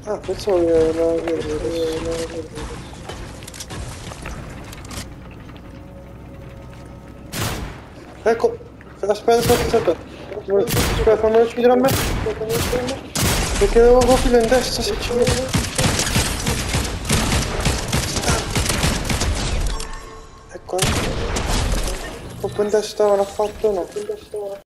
Ah, pensavo che la vedevo. Ecco, aspetta. Aspetta, fammelo uccidere a me. Perché avevo proprio in testa se ci vedo. Ecco, colpo in testa l'ha fatto o no?